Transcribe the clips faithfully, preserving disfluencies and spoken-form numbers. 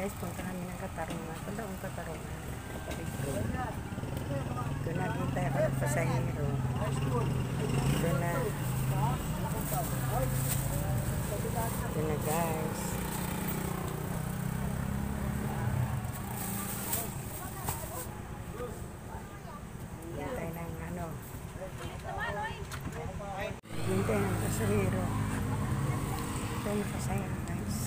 guys, punta kami ng Katarungan. Punta akong Katarungan. Doon nakita ako ng pasahero. Doon na. Doon na guys. Hintay ng ano. Hintay ng pasahero. Hintay ng pasahero guys.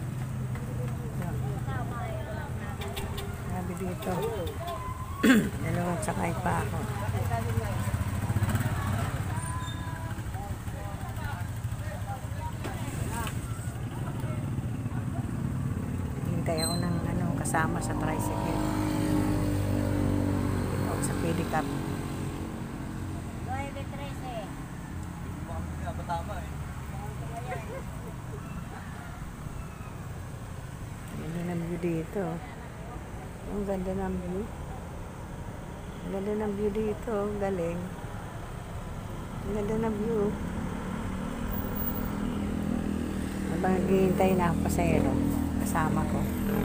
Sabi dito. Dalawang sakay pa ako. Hintay ako ng ano, kasama sa tricycle. Dito ako sa pedicab. Ganda ng view dito. Ang ganda ng view. Ang ganda ng view dito. Galing. Ang ganda ng view. Habang naghihintay na ako pasahero. Kasama ko.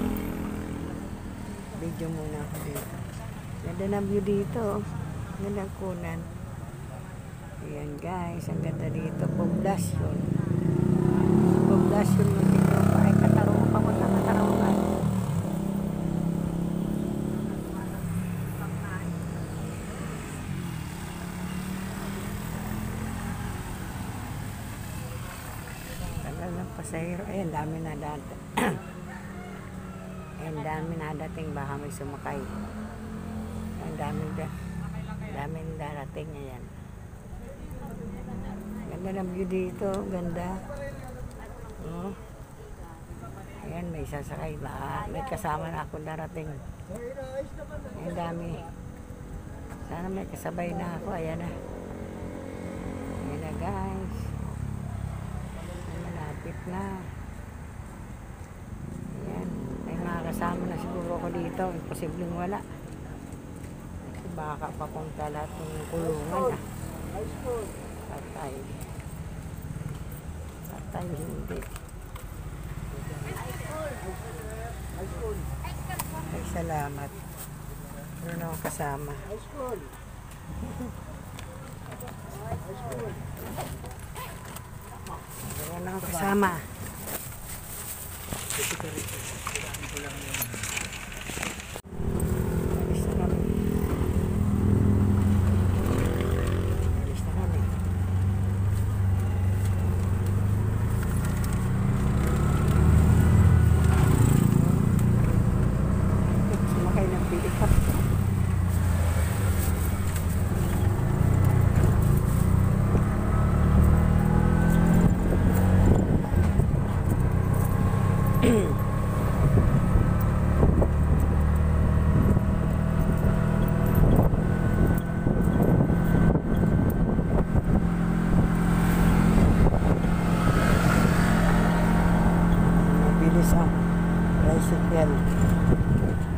Video muna ako dito. Ganda ng view dito. Ang ganda ng kunan. Ayan guys. Ang ganda dito. Poblasyon. Poblasyon mo dito. Ay Katarungan. Pamunta Katarungan. Ng pasahero. Ayan, dami na dating. Ayan, dami na dating. Baka may sumakay. Ayan, dami da. Dami na darating. Ayan. Ganda ng view dito. Ganda. Oh. Ayan, may sasakay. Baka may kasama na ako darating. Ayan, dami. Sana may kasabay na ako. Ayan na. Ayan na guys. Malapit na. Ayan. May mga kasama na siguro ako dito. Imposibleng wala. Kasi baka papunta lahat ng kulungan. Ah. Patay. Patay hindi. Ay, salamat. Meron akong kasama. Meron akong kasama. Alis na kami. Alis na kami. Sumakay ng pedicab. Mabilis ang tricycle.